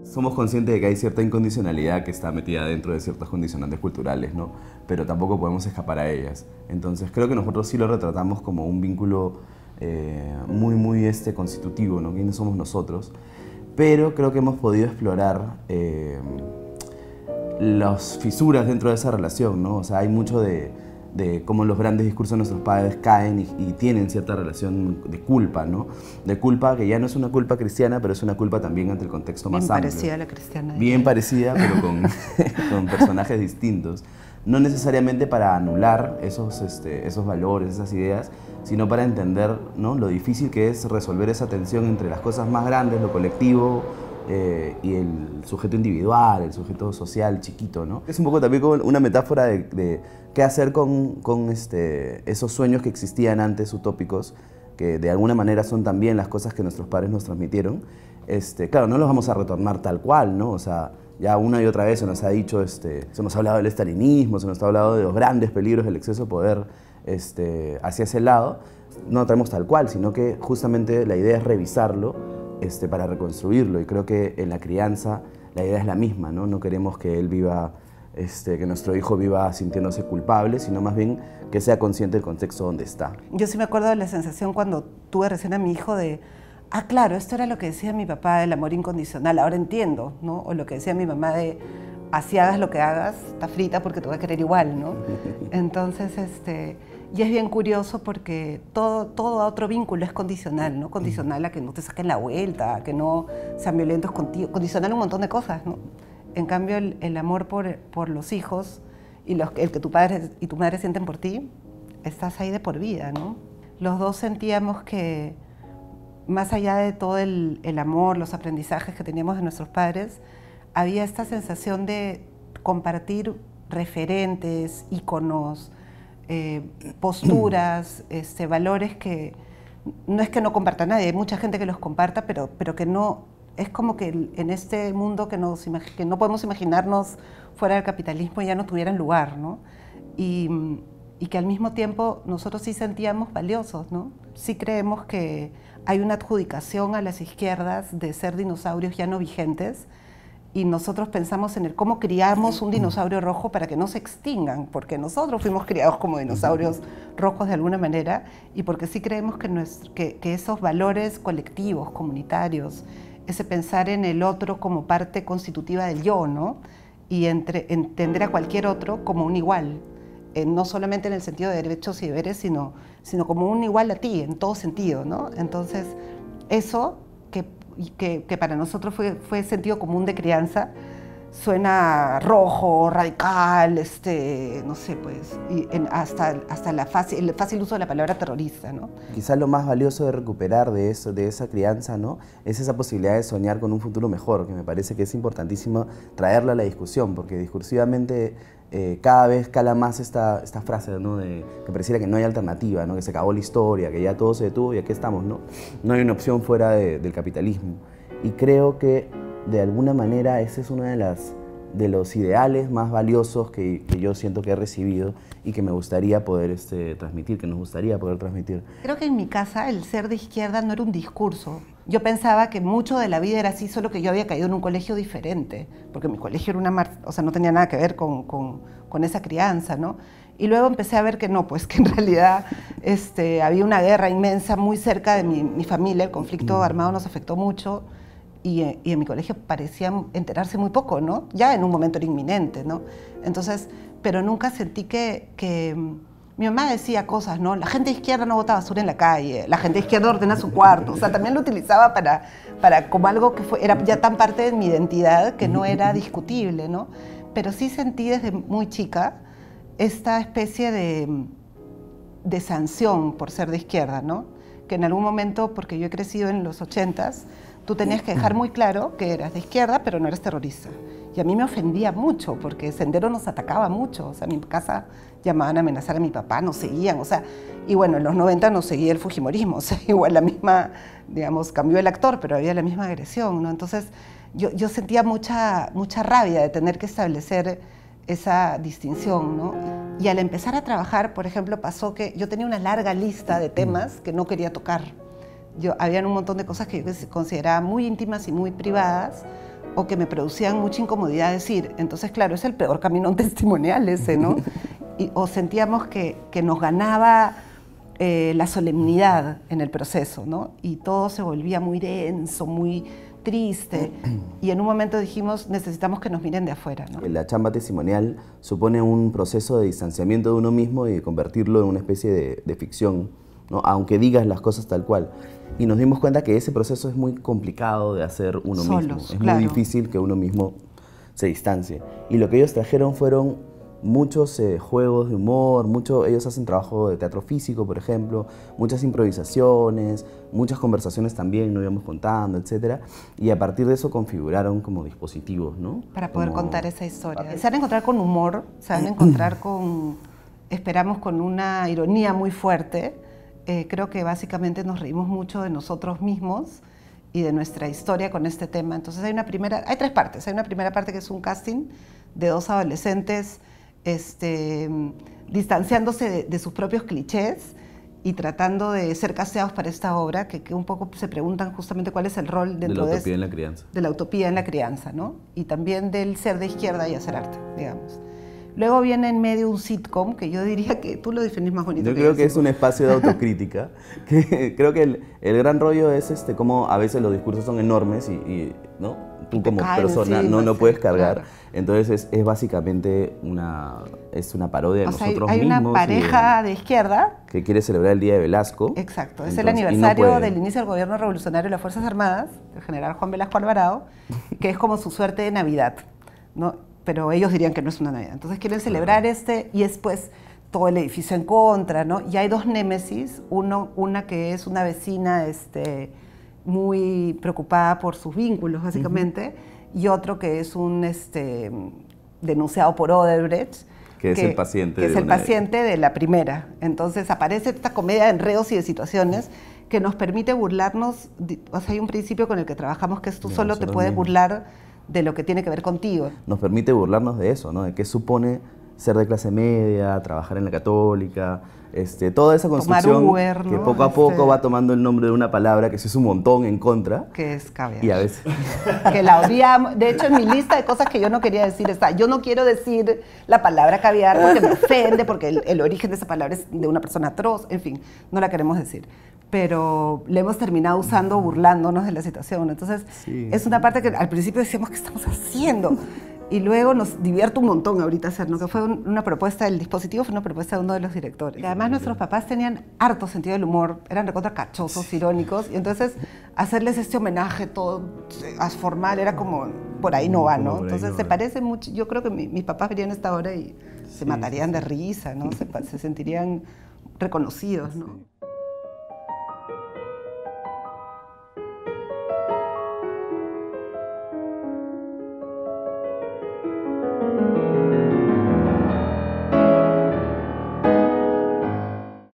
Somos conscientes de que hay cierta incondicionalidad que está metida dentro de ciertas condicionantes culturales, ¿no? Pero tampoco podemos escapar a ellas. Entonces creo que nosotros sí lo retratamos como un vínculo muy constitutivo, ¿no? ¿Quiénes somos nosotros? Pero creo que hemos podido explorar las fisuras dentro de esa relación, ¿no? O sea, hay mucho de cómo los grandes discursos de nuestros padres caen y tienen cierta relación de culpa, ¿no? De culpa que ya no es una culpa cristiana, pero es una culpa también ante el contexto más amplio. Bien parecida a la cristiana. Bien parecida, pero con personajes distintos. No necesariamente para anular esos valores, esas ideas, sino para entender, ¿no?, lo difícil que es resolver esa tensión entre las cosas más grandes, lo colectivo, y el sujeto individual, el sujeto social chiquito, ¿no? Es un poco también como una metáfora de qué hacer con esos sueños que existían antes, utópicos, que de alguna manera son también las cosas que nuestros padres nos transmitieron. Claro, no los vamos a retornar tal cual, ¿no? O sea, ya una y otra vez se nos ha dicho, se nos ha hablado del estalinismo, se nos ha hablado de los grandes peligros del exceso de poder hacia ese lado. No lo traemos tal cual, sino que justamente la idea es revisarlo para reconstruirlo, y creo que en la crianza la idea es la misma, ¿no? No queremos que él viva, que nuestro hijo viva sintiéndose culpable, sino más bien que sea consciente del contexto donde está. Yo sí me acuerdo de la sensación cuando tuve recién a mi hijo de, ah, claro, esto era lo que decía mi papá del amor incondicional, ahora entiendo, ¿no? O lo que decía mi mamá de, así hagas lo que hagas, está frita porque te voy a querer igual, ¿no? Entonces, y es bien curioso porque todo otro vínculo es condicional, ¿no? Condicional a que no te saquen la vuelta, a que no sean violentos contigo, condicional a un montón de cosas, ¿no? En cambio, el amor por los hijos y el que tu padre y tu madre sienten por ti, estás ahí de por vida, ¿no? Los dos sentíamos que, más allá de todo el amor, los aprendizajes que teníamos de nuestros padres, había esta sensación de compartir referentes, íconos, posturas, valores que no es que no comparta nadie, hay mucha gente que los comparta, pero que no, es como que en este mundo que no podemos imaginarnos fuera del capitalismo ya no tuvieran lugar, ¿no? Y que al mismo tiempo nosotros sí sentíamos valiosos, ¿no? Sí creemos que hay una adjudicación a las izquierdas de ser dinosaurios ya no vigentes, y nosotros pensamos en el cómo criamos un dinosaurio rojo para que no se extingan, porque nosotros fuimos criados como dinosaurios rojos de alguna manera, y porque sí creemos que esos valores colectivos, comunitarios, ese pensar en el otro como parte constitutiva del yo, ¿no? Y entender a cualquier otro como un igual, no solamente en el sentido de derechos y deberes, sino como un igual a ti, en todo sentido, ¿no? Entonces, eso que para nosotros fue sentido común de crianza, suena rojo, radical, no sé, pues, y hasta el fácil uso de la palabra terrorista, ¿no? Quizás lo más valioso de recuperar de esa crianza, ¿no?, es esa posibilidad de soñar con un futuro mejor, que me parece que es importantísimo traerla a la discusión, porque discursivamente cada vez cala más esta frase, ¿no?, que pareciera que no hay alternativa, ¿no?, que se acabó la historia, que ya todo se detuvo y aquí estamos, ¿no? No hay una opción fuera del capitalismo. Y creo que de alguna manera ese es uno de los ideales más valiosos que yo siento que he recibido y que me gustaría poder transmitir, que nos gustaría poder transmitir. Creo que en mi casa el ser de izquierda no era un discurso. Yo pensaba que mucho de la vida era así, solo que yo había caído en un colegio diferente, porque mi colegio era o sea, no tenía nada que ver con esa crianza, ¿no? Y luego empecé a ver que no, pues que en realidad había una guerra inmensa muy cerca de mi familia, el conflicto armado nos afectó mucho, y en mi colegio parecía enterarse muy poco, ¿no? Ya en un momento era inminente, ¿no? Entonces, pero nunca sentí que mi mamá decía cosas, ¿no? La gente de izquierda no bota basura en la calle, la gente de izquierda ordena su cuarto, o sea, también lo utilizaba para como algo que era ya tan parte de mi identidad que no era discutible, ¿no? Pero sí sentí desde muy chica esta especie de sanción por ser de izquierda, ¿no? Que en algún momento, porque yo he crecido en los 80s, tú tenías que dejar muy claro que eras de izquierda, pero no eres terrorista. Y a mí me ofendía mucho, porque Sendero nos atacaba mucho. O sea, en mi casa llamaban a amenazar a mi papá, nos seguían. O sea, y bueno, en los 90 nos seguía el fujimorismo. O sea, igual la misma, digamos, cambió el actor, pero había la misma agresión, ¿no? Entonces, yo sentía mucha rabia de tener que establecer esa distinción, ¿no? Y al empezar a trabajar, por ejemplo, pasó que yo tenía una larga lista de temas que no quería tocar. Habían un montón de cosas que yo consideraba muy íntimas y muy privadas, o que me producían mucha incomodidad decir. Entonces, claro, es el peor caminón testimonial ese, ¿no? O sentíamos que nos ganaba la solemnidad en el proceso, ¿no? Y todo se volvía muy denso, muy triste, y en un momento dijimos, necesitamos que nos miren de afuera, ¿no? La chamba testimonial supone un proceso de distanciamiento de uno mismo y de convertirlo en una especie de ficción, ¿no? Aunque digas las cosas tal cual. Y nos dimos cuenta que ese proceso es muy complicado de hacer uno mismo. Es claro. muy difícil que uno mismo se distancie. Y lo que ellos trajeron fueron muchos juegos de humor, ellos hacen trabajo de teatro físico, por ejemplo, muchas improvisaciones, muchas conversaciones también, nos íbamos contando, etc. Y a partir de eso configuraron como dispositivos, ¿no? Para poder contar esa historia. Se van a encontrar con humor, se van a encontrar esperamos, con una ironía muy fuerte. Creo que básicamente nos reímos mucho de nosotros mismos y de nuestra historia con este tema. Entonces hay tres partes. Hay una primera parte que es un casting de dos adolescentes distanciándose de sus propios clichés y tratando de ser casteados para esta obra, que un poco se preguntan justamente cuál es el rol dentro de la utopía en la crianza. De la utopía en la crianza, ¿no? Y también del ser de izquierda y hacer arte, digamos. Luego viene en medio un sitcom, que yo diría que tú lo definís más bonito. Yo creo que es un espacio de autocrítica. Que creo que el gran rollo es cómo a veces los discursos son enormes y ¿no? Tú como persona no puedes cargar. Claro. Entonces es básicamente una parodia de nosotros mismos. Hay una pareja de izquierda que quiere celebrar el Día de Velasco. Exacto, es el aniversario del inicio del gobierno revolucionario de las Fuerzas Armadas, del general Juan Velasco Alvarado, que es como su suerte de Navidad, ¿no? Pero ellos dirían que no es una Navidad. Entonces quieren celebrar y después todo el edificio en contra, ¿no? Y hay dos némesis, una que es una vecina muy preocupada por sus vínculos, básicamente, y otro que es un denunciado por Odebrecht. Que es el paciente. Que es el paciente de la primera. Entonces aparece esta comedia de enredos y de situaciones que nos permite burlarnos. O sea, hay un principio con el que trabajamos que es tú solo te puedes burlar de lo que tiene que ver contigo. Nos permite burlarnos de eso, ¿no? De qué supone ser de clase media, trabajar en la católica, toda esa construcción Uber, ¿no? Que poco a poco va tomando el nombre de una palabra que se es un montón en contra. Que es caviar. Y a veces... Que la odiamos. De hecho, en mi lista de cosas que yo no quería decir está, yo no quiero decir la palabra caviar porque me ofende, porque el origen de esa palabra es de una persona atroz, en fin, no la queremos decir. Pero le hemos terminado usando burlándonos de la situación. Entonces, es una parte que al principio decíamos, ¿qué estamos haciendo? Y luego nos divierte un montón ahorita hacer, ¿no? Que fue una propuesta, el dispositivo fue una propuesta de uno de los directores. Y además nuestros papás tenían harto sentido del humor, eran recontra cachosos, irónicos, y entonces hacerles este homenaje todo formal era como, por ahí no va, ¿no? Entonces se parece mucho, yo creo que mis papás verían esta hora y se matarían de risa, ¿no? Se sentirían reconocidos, ¿no?